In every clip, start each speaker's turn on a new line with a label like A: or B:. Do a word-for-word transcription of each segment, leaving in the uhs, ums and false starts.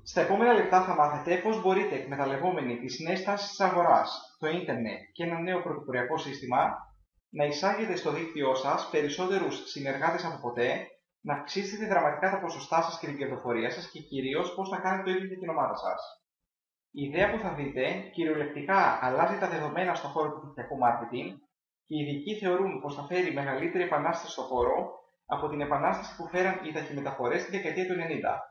A: Στα επόμενα λεπτά θα μάθετε πώς μπορείτε, εκμεταλλευόμενοι τις νέες τάσεις της αγοράς, το ίντερνετ και ένα νέο πρωτοποριακό σύστημα, να εισάγετε στο δίκτυό σας περισσότερους συνεργάτες από ποτέ, να αυξήσετε δραματικά τα ποσοστά σας και την κερδοφορία σας και κυρίως πώς να κάνετε το ίδιο για την ομάδα σας. Η ιδέα που θα δείτε κυριολεκτικά αλλάζει τα δεδομένα στον χώρο του δικτυακού marketing και οι ειδικοί θεωρούν πως θα φέρει μεγαλύτερη επανάσταση στον χώρο από την επανάσταση που φέραν οι ταχυμεταφορές στη δεκαετία του ενενήντα.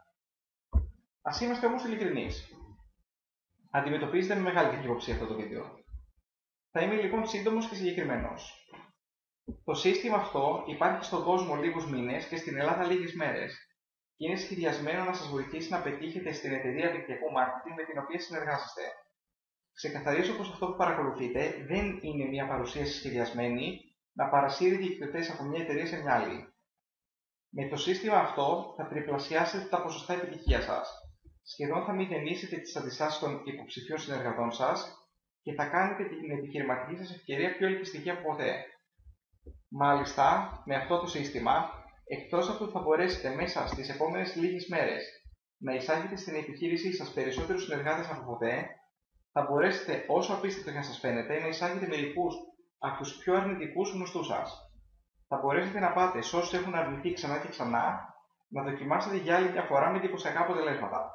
A: Ας είμαστε όμως ειλικρινείς. Αντιμετωπίζετε με μεγάλη κακυποψία αυτό το βίντεο. Θα είμαι λοιπόν σύντομος και συγκεκριμένος. Το σύστημα αυτό υπάρχει στον κόσμο λίγους μήνες και στην Ελλάδα λίγες μέρες και είναι σχεδιασμένο να σας βοηθήσει να πετύχετε στην εταιρεία δικτυακού marketing με την οποία συνεργάζεστε. Ξεκαθαρίζω πως αυτό που παρακολουθείτε δεν είναι μια παρουσίαση σχεδιασμένη να παρασύρει διοικητές από μια εταιρεία σε μια άλλη. Με το σύστημα αυτό θα τριπλασιάσετε τα ποσοστά επιτυχίας σας. Σχεδόν θα μηδενίσετε τις αντιστάσεις των υποψηφίων συνεργατών σας και θα κάνετε την επιχειρηματική σας ευκαιρία πιο ελκυστική από ποτέ. Μάλιστα, με αυτό το σύστημα, εκτός αυτού θα μπορέσετε μέσα στις επόμενες λίγες μέρες να εισάγετε στην επιχείρησή σας περισσότερους συνεργάτες από ποτέ, θα μπορέσετε, όσο απίστευτο και να σας φαίνεται, να εισάγετε μερικούς από τους πιο αρνητικούς γνωστούς σας. Θα μπορέσετε να πάτε σε όσους έχουν αρνηθεί ξανά και ξανά, να δοκιμάσετε για άλλη μια φορά με εντυπωσιακά αποτελέσματα.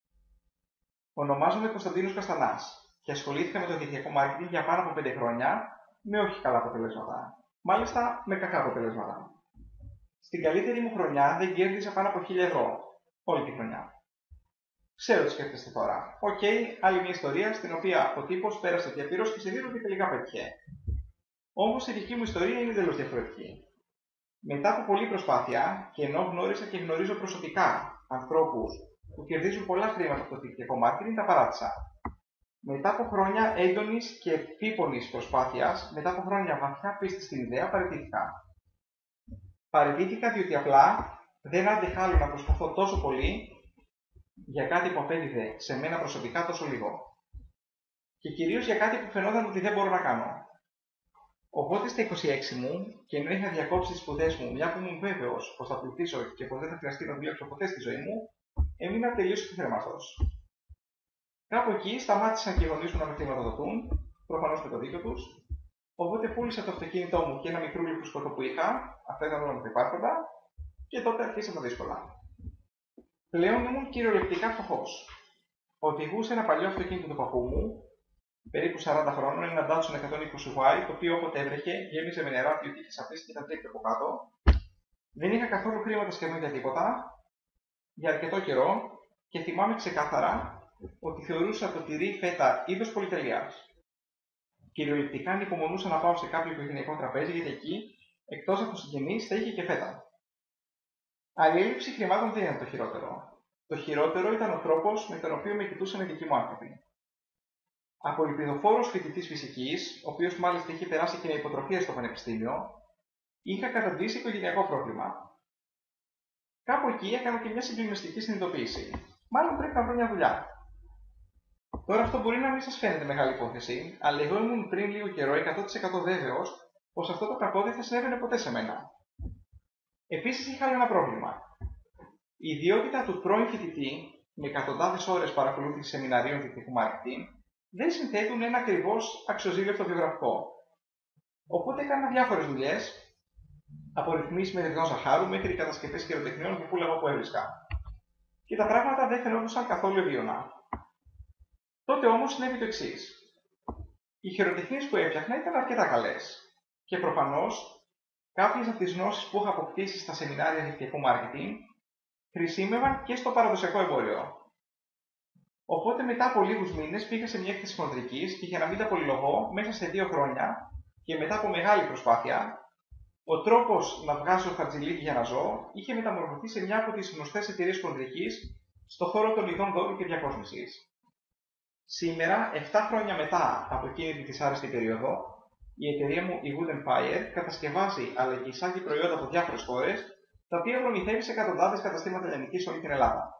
A: Ονομάζομαι Κωνσταντίνος Καστανάς και ασχολήθηκα με το δικτυακό marketing για πάνω από πέντε χρόνια με όχι καλά αποτελέσματα. Μάλιστα με κακά αποτελέσματα. Στην καλύτερη μου χρονιά δεν κέρδισα πάνω από χίλια ευρώ. Όλη τη χρονιά. Ξέρω τι σκέφτεστε τώρα. Οκ, okay, άλλη μια ιστορία στην οποία ο τύπος πέρασε διαπύρωση και σε δύο και τελικά πέτυχε. Όμως η δική μου ιστορία είναι τελώς διαφορετική. Μετά από πολλή προσπάθεια και ενώ γνώρισα και γνωρίζω προσωπικά ανθρώπους που κερδίζουν πολλά χρήματα από το δικτυακό marketing, τα παράτησα. Μετά από χρόνια έντονης και επίπονης προσπάθειας, μετά από χρόνια βαθιά πίστη στην ιδέα, παραιτήθηκα. Παραιτήθηκα διότι απλά δεν άντεχα άλλο να προσπαθώ τόσο πολύ για κάτι που απέδιδε σε μένα προσωπικά τόσο λίγο. Και κυρίως για κάτι που φαινόταν ότι δεν μπορώ να κάνω. Οπότε στα είκοσι έξι μου, και ενώ είχα διακόψει τις σπουδές μου, μια που ήμουν βέβαιος πως θα πλουτίσω και πως δεν θα χρειαστεί να δουλέψω ποτέ στη ζωή μου, έμεινα τελείως επιθέρμαστος. Κάπου εκεί σταμάτησαν και οι γονείς μου να με χρηματοδοτούν, προφανώς με το δίκιο τους, οπότε πούλησα το αυτοκίνητό μου και ένα μικρούλι φουσκωτό που είχα, αυτά ήταν όλα μου τα υπάρχοντα, και τότε αρχίσαν τα δύσκολα. Πλέον ήμουν κυριολεκτικά φτωχός. Οδηγούσα ένα παλιό αυτοκίνητο του παππού μου, περίπου σαράντα χρόνων, ένα Datsun εκατόν είκοσι γουάι, το οποίο όποτε έβρεχε γέμιζε με νερά διότι είχε σαπίσει και ήταν τρίκτη από κάτω. Δεν είχα καθόλου χρήματα σχεδόν για τίποτα, για αρκετό καιρό, και θυμάμαι ξεκάθαρα ότι θεωρούσα το τυρί φέτα είδος πολυτελείας. Κυριολεκτικά ανυπομονούσα να πάω σε κάποιο οικογενειακό τραπέζι, γιατί εκεί, εκτός από συγγενείς, θα είχε και φέτα. Αλλά η έλλειψη χρημάτων δεν ήταν το χειρότερο. Το χειρότερο ήταν ο τρόπος με τον οποίο με κοιτούσαν οι δικοί μου άνθρωποι. Από ελπιδοφόρος φοιτητής φυσικής, ο οποίος μάλιστα είχε περάσει και με υποτροφία στο πανεπιστήμιο, είχα καταντήσει οικογενειακό πρόβλημα. Κάπου εκεί έκανα και μια συγκλονιστική συνειδητοποίηση. Μάλλον πρέπει να βρω μια δουλειά. Τώρα αυτό μπορεί να μην σας φαίνεται μεγάλη υπόθεση, αλλά εγώ ήμουν πριν λίγο καιρό εκατό τοις εκατό βέβαιος πως αυτό το κακό δεν θα συνέβαινε ποτέ σε μένα. Επίσης είχα άλλο ένα πρόβλημα. Η ιδιότητα του πρώην φοιτητή, με εκατοντάδες ώρες παρακολούθησης σεμιναρίων δικτυακού marketing, δεν συνθέτουν ένα ακριβώς αξιοζήλευτο βιογραφικό. Οπότε έκανα διάφορες δουλειές, από ρυθμίσεις μετρητών ζαχάρου μέχρι κατασκευές χειροτεχνιών που πούλαγα όπου έβρισκα. Και τα πράγματα δεν φαινόντουσαν καθόλου ευίωνα. Τότε όμως συνέβη το εξής. Οι χειροτεχνίες που έφτιαχνα ήταν αρκετά καλές. Και προφανώς, κάποιες από τις γνώσεις που είχα αποκτήσει στα σεμινάρια δικτυακού marketing χρησιμεύαν και στο παραδοσιακό εμπόριο. Οπότε μετά από λίγους μήνες πήγα σε μια έκθεση χοντρικής και για να μην τα πολυλογώ, μέσα σε δύο χρόνια και μετά από μεγάλη προσπάθεια, ο τρόπος να βγάζω χαρτζηλίκι για να ζω είχε μεταμορφωθεί σε μια από τις γνωστές εταιρείες χοντρικής στον χώρο των ειδών δώρου και διακόσμησης. Σήμερα, επτά χρόνια μετά από εκείνη τη δυσάρεστη περίοδο, η εταιρεία μου, η Wood Empire, κατασκευάζει αλλά και εισάγει προϊόντα από διάφορες χώρες, τα οποία προμηθεύει σε εκατοντάδες καταστήματα λιανικής σε όλη την Ελλάδα.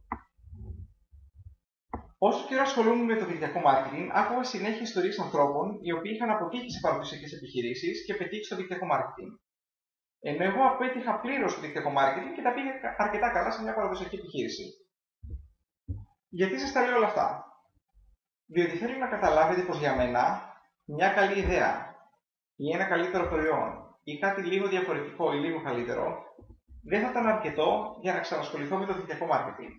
A: Όσο καιρό ασχολούμαι με το δικτυακό marketing, άκουγα συνέχεια ιστορίες ανθρώπων οι οποίοι είχαν αποτύχει σε παραδοσιακές επιχειρήσεις και πετύχει στο δικτυακό marketing. Ενώ εγώ απέτυχα πλήρως στο δικτυακό marketing και τα πήγα αρκετά καλά σε μια παραδοσιακή επιχείρηση. Γιατί σας τα λέω όλα αυτά? Διότι θέλω να καταλάβετε πως για μένα μια καλή ιδέα ή ένα καλύτερο προϊόν ή κάτι λίγο διαφορετικό ή λίγο καλύτερο δεν θα ήταν αρκετό για να ξανασχοληθώ με το δικτυακό marketing.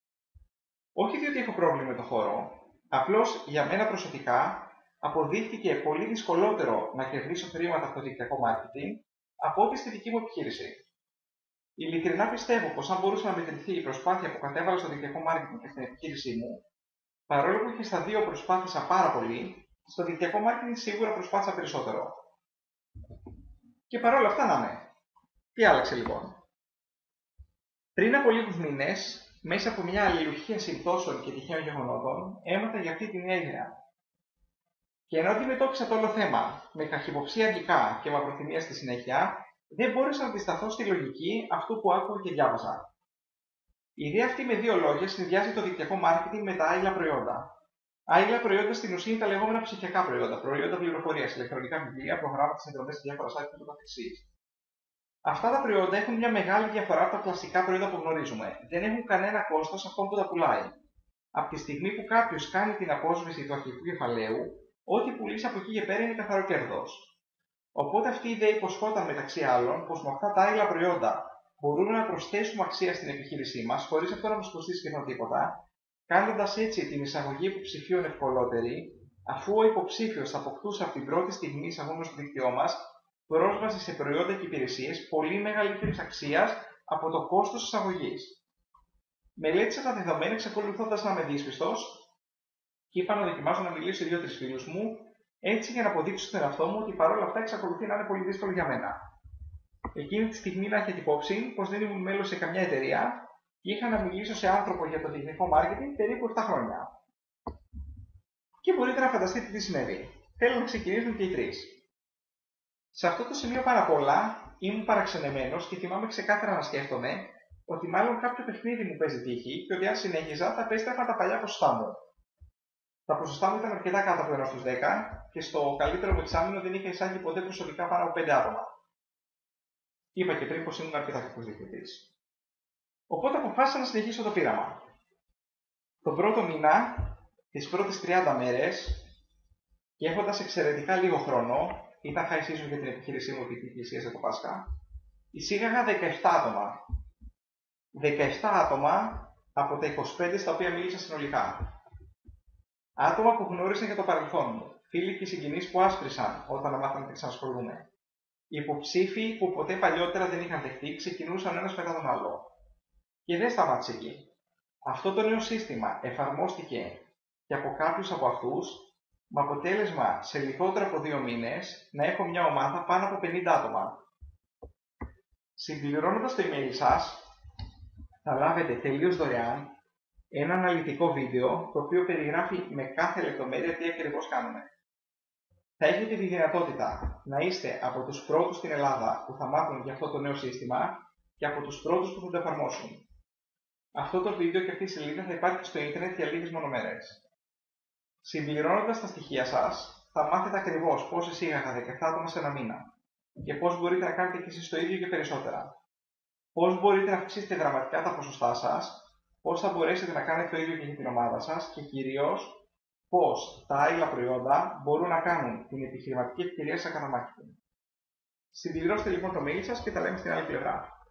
A: Όχι διότι έχω πρόβλημα με το χώρο, απλώς για μένα προσωπικά αποδείχθηκε πολύ δυσκολότερο να κερδίσω χρήματα από το δικτυακό marketing από ό,τι στη δική μου επιχείρηση. Ειλικρινά πιστεύω πως αν μπορούσε να μετρηθεί η προσπάθεια που κατέβαλα στο δικτυακό marketing και στην επιχείρησή μου, παρόλο που και στα δύο προσπάθησα πάρα πολύ, στο δικτυακό marketing σίγουρα προσπάθησα περισσότερο. Και παρόλα αυτά να είναι. Τι άλλαξε λοιπόν? Πριν από λίγους μήνες, μέσα από μια αλληλουχία συμπτώσεων και τυχαίων γεγονότων, έμαθα για αυτή τη νέα ιδέα. Και ενώ αντιμετώπισα το όλο θέμα με καχυποψία αρχικά και με απροθυμία στη συνέχεια, δεν μπόρεσα να αντισταθώ στη λογική αυτού που άκουγα και διάβαζα. Η ιδέα αυτή με δύο λόγια συνδυάζει το δικτυακό marketing με τα άειλα προϊόντα. Άειλα προϊόντα στην ουσία είναι τα λεγόμενα ψηφιακά προϊόντα, προϊόντα πληροφορίας, ηλεκτρονικά βιβλία, προγράμματα, συνδρομές σε διάφορα site και το καθεξής. Αυτά τα προϊόντα έχουν μια μεγάλη διαφορά από τα κλασικά προϊόντα που γνωρίζουμε. Δεν έχουν κανένα κόστος αυτόν που τα πουλάει. Από τη στιγμή που κάποιος κάνει την απόσβεση του αρχικού κεφαλαίου, ό,τι πουλήσει από εκεί και πέρα είναι καθαρό κέρδος. Οπότε αυτή η ιδέα υποσχόταν μεταξύ άλλων πως με αυτά τα άειλα προϊόντα μπορούμε να προσθέσουμε αξία στην επιχείρησή μας, χωρίς αυτό να μας κοστίσει σχεδόν τίποτα, κάνοντας έτσι την εισαγωγή υποψηφίων ευκολότερη, αφού ο υποψήφιος θα αποκτούσε από την πρώτη στιγμή εισαγόμενο στο δίκτυό μας πρόσβαση σε προϊόντα και υπηρεσίες πολύ μεγαλύτερης αξίας από το κόστος εισαγωγής. Μελέτησα τα δεδομένα εξακολουθώντας να είμαι δύσπιστος και είπα να δοκιμάσω να μιλήσω σε δύο-τρεις φίλους μου, έτσι για να αποδείξω στον εαυτό μου ότι παρόλα αυτά εξακολουθεί να είναι πολύ δύσκολο για μένα. Εκείνη τη στιγμή να έχετε υπόψη πως δεν ήμουν μέλος σε καμιά εταιρεία και είχα να μιλήσω σε άνθρωπο για το δικτυακό marketing περίπου επτά χρόνια. Και μπορείτε να φανταστείτε τι συνέβη. Θέλω να ξεκινήσουμε και οι τρεις. Σε αυτό το σημείο πάρα πολλά ήμουν παραξενεμένος και θυμάμαι ξεκάθαρα να σκέφτομαι ότι μάλλον κάποιο παιχνίδι μου παίζει τύχη και ότι αν συνέχιζα θα επέστρεφα τα παλιά ποσοστά μου. Τα ποσοστά μου ήταν αρκετά κάτω από ένα στους δέκα και στο καλύτερο μου εξάμηνο δεν είχα εισάγει ποτέ προσωπικά πάνω από πέντε άτομα. Είπα και πριν πως ήμουν αρκετά κακός διευθυντής. Οπότε αποφάσισα να συνεχίσω το πείραμα. Τον πρώτο μήνα, τις πρώτες τριάντα μέρες, και έχοντας εξαιρετικά λίγο χρόνο, ήταν high season για την επιχείρησή μου και την πλησίαζε το Πάσχα, εισήγαγα δεκαεπτά άτομα. δεκαεπτά άτομα από τα είκοσι πέντε στα οποία μίλησα συνολικά. Άτομα που γνώρισαν για το παρελθόν μου, φίλοι και συγγενείς που άσπρισαν όταν μάθαμε να ξανασχολούμαι. Υποψήφοι που ποτέ παλιότερα δεν είχαν δεχτεί ξεκινούσαν ένας μετά τον άλλο. Και δεν σταμάτησε εκεί. Αυτό το νέο σύστημα εφαρμόστηκε και από κάποιους από αυτούς, με αποτέλεσμα σε λιγότερο από δύο μήνες να έχω μια ομάδα πάνω από πενήντα άτομα. Συμπληρώνοντας το email σας, θα λάβετε τελείως δωρεάν ένα αναλυτικό βίντεο το οποίο περιγράφει με κάθε λεπτομέρεια τι ακριβώς κάνουμε. Θα έχετε τη δυνατότητα να είστε από τους πρώτους στην Ελλάδα που θα μάθουν για αυτό το νέο σύστημα και από τους πρώτους που θα το εφαρμόσουν. Αυτό το βίντεο και αυτή η σελίδα θα υπάρχει στο ίντερνετ για λίγες μόνο μέρες. Συμπληρώνοντας τα στοιχεία σας, θα μάθετε ακριβώς πώς εισήγαγα δεκαεπτά άτομα σε ένα μήνα και πώς μπορείτε να κάνετε και εσείς το ίδιο και περισσότερα. Πώς μπορείτε να αυξήσετε δραματικά τα ποσοστά σας, πώς θα μπορέσετε να κάνετε το ίδιο και για την ομάδα σας και κυρίως πώς τα άειλα προϊόντα μπορούν να κάνουν την επιχειρηματική ευκαιρία σας κατά marketing. Συμπληρώστε λοιπόν το mail σας και τα λέμε στην άλλη πλευρά.